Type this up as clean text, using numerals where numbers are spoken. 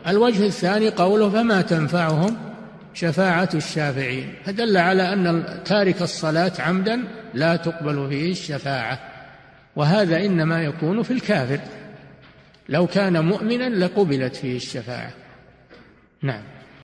الوجه الثاني قوله فما تنفعهم شفاعة الشافعين، فدل على أن تارك الصلاة عمدا لا تقبل فيه الشفاعة، وهذا إنما يكون في الكافر، لو كان مؤمنا لقبلت فيه الشفاعة. نعم.